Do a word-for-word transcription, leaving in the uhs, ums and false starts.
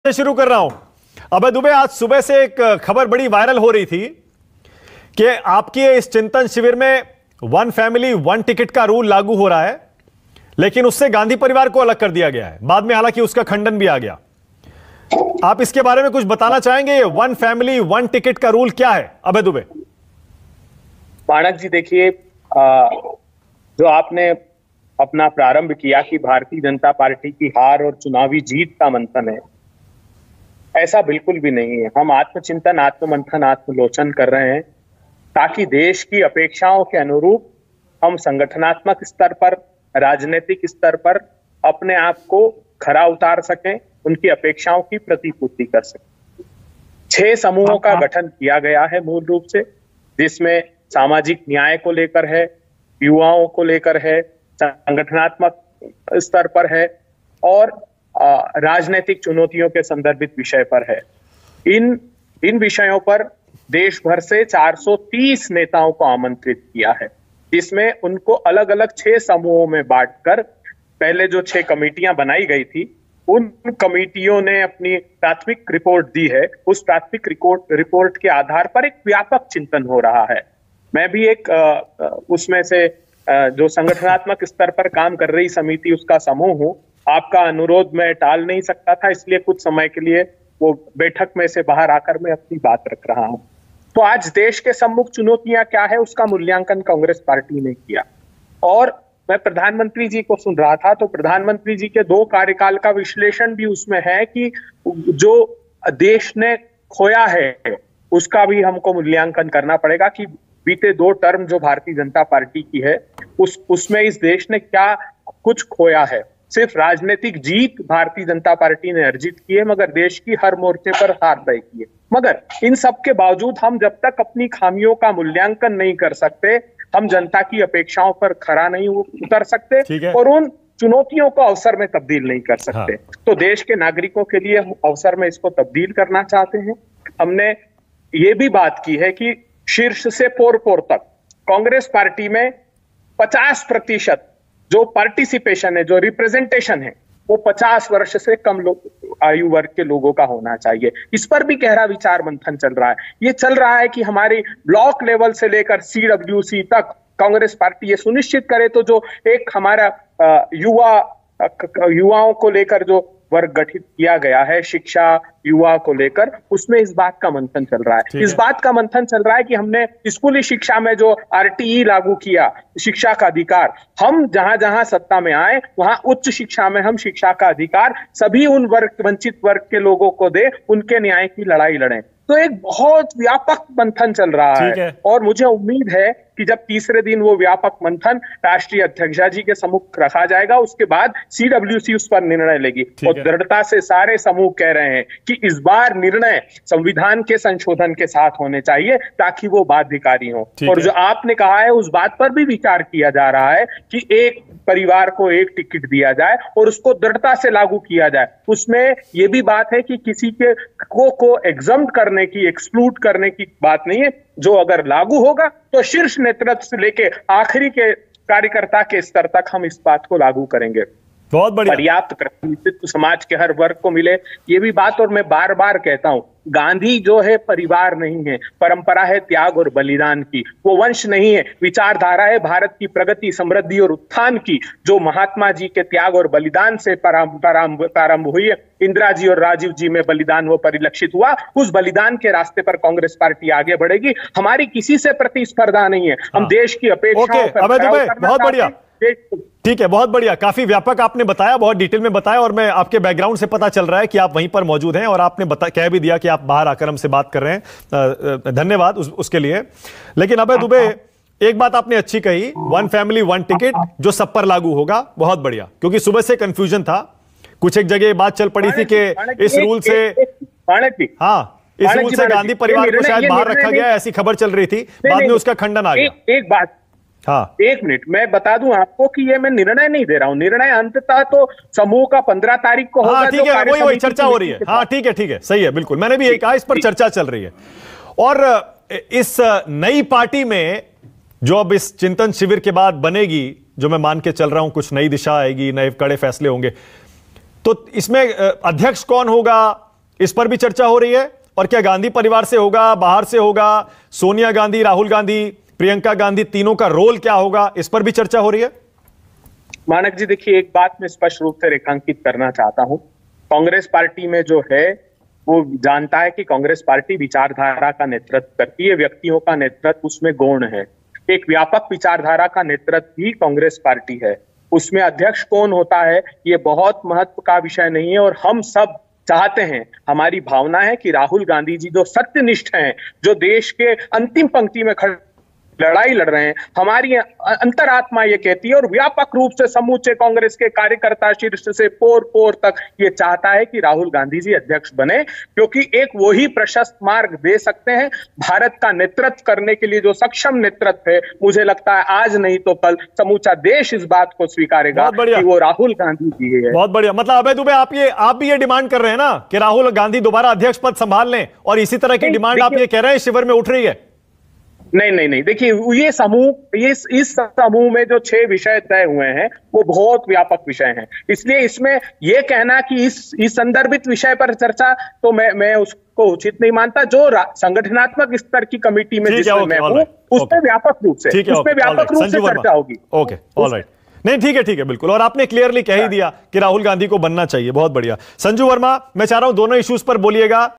शुरू कर रहा हूं। अभय दुबे, आज सुबह से एक खबर बड़ी वायरल हो रही थी कि आपके इस चिंतन शिविर में वन फैमिली वन टिकट का रूल लागू हो रहा है, लेकिन उससे गांधी परिवार को अलग कर दिया गया है। बाद में हालांकि उसका खंडन भी आ गया। आप इसके बारे में कुछ बताना चाहेंगे? वन फैमिली वन टिकट का रूल क्या है, अभय दुबे? मानक जी, देखिए, जो आपने अपना प्रारंभ किया कि भारतीय जनता पार्टी की हार और चुनावी जीत का मंथन है, ऐसा बिल्कुल भी नहीं है। हम आत्मचिंतन, आत्ममंथन, आत्मलोचन कर रहे हैं ताकि देश की अपेक्षाओं के अनुरूप हम संगठनात्मक स्तर पर, राजनीतिक स्तर पर अपने आप को खरा उतार सकें, उनकी अपेक्षाओं की प्रतिपूर्ति कर सकें। छह समूहों का गठन किया गया है मूल रूप से, जिसमें सामाजिक न्याय को लेकर है, युवाओं को लेकर है, संगठनात्मक स्तर पर है और राजनीतिक चुनौतियों के संदर्भित विषय पर है। इन इन विषयों पर देश भर से चार सौ तीस नेताओं को आमंत्रित किया है, जिसमें उनको अलग अलग छह समूहों में बांटकर पहले जो छह कमेटियां बनाई गई थी, उन कमेटियों ने अपनी प्राथमिक रिपोर्ट दी है। उस प्राथमिक रिपोर्ट रिपोर्ट के आधार पर एक व्यापक चिंतन हो रहा है। मैं भी एक उसमें से जो संगठनात्मक स्तर पर काम कर रही समिति, उसका समूह हूं। आपका अनुरोध मैं टाल नहीं सकता था, इसलिए कुछ समय के लिए वो बैठक में से बाहर आकर मैं अपनी बात रख रहा हूं। तो आज देश के सम्मुख चुनौतियां क्या है, उसका मूल्यांकन कांग्रेस पार्टी ने किया। और मैं प्रधानमंत्री जी को सुन रहा था, तो प्रधानमंत्री जी के दो कार्यकाल का विश्लेषण भी उसमें है कि जो देश ने खोया है उसका भी हमको मूल्यांकन करना पड़ेगा कि बीते दो टर्म जो भारतीय जनता पार्टी की है, उस उसमें इस देश ने क्या कुछ खोया है। सिर्फ राजनीतिक जीत भारतीय जनता पार्टी ने अर्जित की है, मगर देश की हर मोर्चे पर हार तय की है। मगर इन सब के बावजूद हम जब तक अपनी खामियों का मूल्यांकन नहीं कर सकते, हम जनता की अपेक्षाओं पर खरा नहीं उतर सकते और उन चुनौतियों को अवसर में तब्दील नहीं कर सकते। हाँ। तो देश के नागरिकों के लिए हम अवसर में इसको तब्दील करना चाहते हैं। हमने ये भी बात की है कि शीर्ष से पोर पोर तक कांग्रेस पार्टी में पचास प्रतिशत जो पार्टिसिपेशन है, जो रिप्रेजेंटेशन है, वो पचास वर्ष से कम लोग आयु वर्ग के लोगों का होना चाहिए। इस पर भी गहरा विचार मंथन चल रहा है। ये चल रहा है कि हमारी ब्लॉक लेवल से लेकर सीडब्ल्यूसी तक कांग्रेस पार्टी ये सुनिश्चित करे तो जो एक हमारा युवा युवाओं को लेकर जो वर्ग गठित किया गया है, शिक्षा युवा को लेकर, उसमें इस बात का मंथन चल रहा है। इस बात का मंथन चल रहा है कि हमने स्कूली शिक्षा में जो आरटीई लागू किया, शिक्षा का अधिकार, हम जहां जहां सत्ता में आए वहां उच्च शिक्षा में हम शिक्षा का अधिकार सभी उन वर्ग, वंचित वर्ग के लोगों को दे, उनके न्याय की लड़ाई लड़ें। तो एक बहुत व्यापक मंथन चल रहा है, है और मुझे उम्मीद है कि जब तीसरे दिन वो व्यापक मंथन राष्ट्रीय अध्यक्षा जी के सम्मुख रखा जाएगा, उसके बाद सीडब्ल्यूसी उस पर निर्णय लेगी। और दृढ़ता से सारे समूह कह रहे हैं कि इस बार निर्णय संविधान के संशोधन के साथ होने चाहिए ताकि वो बाध्यकारी हो। और जो आपने कहा है उस बात पर भी विचार किया जा रहा है कि एक परिवार को एक टिकट दिया जाए और उसको दृढ़ता से लागू किया जाए। उसमें ये भी बात है कि किसी के को को एग्जम्प्ट करने की, एक्सक्लूड करने की बात नहीं है। जो अगर लागू होगा तो शीर्ष नेतृत्व से लेके आखिरी के कार्यकर्ता के स्तर तक हम इस बात को लागू करेंगे। बहुत बढ़िया। पर्याप्त प्रतिनिधित्व समाज के हर वर्ग को मिले, ये भी बात। और मैं बार बार कहता हूं, गांधी जो है परिवार नहीं है, परंपरा है त्याग और बलिदान की। वो वंश नहीं है, विचारधारा है भारत की प्रगति, समृद्धि और उत्थान की, जो महात्मा जी के त्याग और बलिदान से प्रारंभ हुई है। इंदिरा जी और राजीव जी में बलिदान वो परिलक्षित हुआ। उस बलिदान के रास्ते पर कांग्रेस पार्टी आगे बढ़ेगी। हमारी किसी से प्रतिस्पर्धा नहीं है। हम देश की अपेक्षाओं पर बहुत बढ़िया, ठीक है, बहुत बढ़िया। काफी व्यापक आपने बताया, बहुत डिटेल में बताया, और मैं आपके बैकग्राउंड से पता चल रहा है कि आप वहीं पर मौजूद हैं और आपने बता कह भी दिया कि आप बाहर आकर हमसे बात कर रहे हैं। धन्यवाद उस, उसके लिए। लेकिन अभय दुबे, एक बात आपने अच्छी कही, वन फैमिली वन टिकट जो सब पर लागू होगा, बहुत बढ़िया। क्योंकि सुबह से कंफ्यूजन था, कुछ एक जगह बात चल पड़ी थी कि इस रूल से हाँ इस रूल से गांधी परिवार को शायद बाहर रखा गया, ऐसी खबर चल रही थी। बाद में उसका खंडन आ गया। एक बात, हाँ एक मिनट, मैं बता दूं आपको कि ये मैं निर्णय नहीं दे रहा हूं। निर्णय अंततः तो समूह का पंद्रह तारीख को होगा। हाँ ठीक है, वही वही चर्चा हो रही है। हाँ ठीक है, ठीक है, सही है, बिल्कुल। मैंने भी ये कहा, इस पर चर्चा चल रही है। और इस नई पार्टी में जो अब इस चिंतन शिविर के बाद बनेगी, जो मैं मान के चल रहा हूं कुछ नई दिशा आएगी, नए कड़े फैसले होंगे, तो इसमें अध्यक्ष कौन होगा, इस पर भी चर्चा हो रही है? और क्या गांधी परिवार से होगा, बाहर से होगा, सोनिया गांधी, राहुल गांधी, प्रियंका गांधी, तीनों का रोल क्या होगा, इस पर भी चर्चा हो रही है? मानक जी देखिए, एक बात मैं स्पष्ट रूप से रेखांकित करना चाहता हूं। कांग्रेस पार्टी में जो है वो जानता है कि कांग्रेस पार्टी विचारधारा का नेतृत्व करती है, व्यक्तियों का नेतृत्व उसमें गौण है। एक व्यापक विचारधारा का नेतृत्व ही कांग्रेस पार्टी है। उसमें अध्यक्ष कौन होता है ये बहुत महत्व का विषय नहीं है, और हम सब चाहते हैं, हमारी भावना है कि राहुल गांधी जी जो सत्यनिष्ठ हैं, जो देश के अंतिम पंक्ति में खड़े लड़ाई लड़ रहे हैं, हमारी अंतरात्मा ये कहती है, और व्यापक रूप से समूचे कांग्रेस के कार्यकर्ता शीर्ष से पोर पोर तक ये चाहता है कि राहुल गांधी जी अध्यक्ष बने, क्योंकि एक वही प्रशस्त मार्ग दे सकते हैं भारत का नेतृत्व करने के लिए, जो सक्षम नेतृत्व है। मुझे लगता है आज नहीं तो कल समूचा देश इस बात को स्वीकारेगा कि वो राहुल गांधी जी है। बहुत बढ़िया। मतलब अभय दुबे, आप ये आप भी ये डिमांड कर रहे हैं ना कि राहुल गांधी दोबारा अध्यक्ष पद संभाल लें, और इसी तरह की डिमांड आप ये कह रहे हैं शिविर में उठ रही है? नहीं नहीं नहीं, देखिए ये समूह, ये इस समूह में जो छह विषय तय हुए हैं वो बहुत व्यापक विषय हैं, इसलिए इसमें ये कहना कि इस इस संदर्भित विषय पर चर्चा, तो मैं मैं उसको उचित नहीं मानता। जो संगठनात्मक स्तर की कमेटी में जिसमें मैं हूं, उस पर व्यापक रूप से उस पर व्यापक रूप से चर्चा होगी। Okay, alright. नहीं, ठीक है, ठीक है, बिल्कुल। और आपने क्लियरली कह ही दिया कि राहुल गांधी को बनना चाहिए। बहुत बढ़िया। संजू वर्मा, मैं चाह रहा हूं दोनों इश्यूज पर बोलिएगा।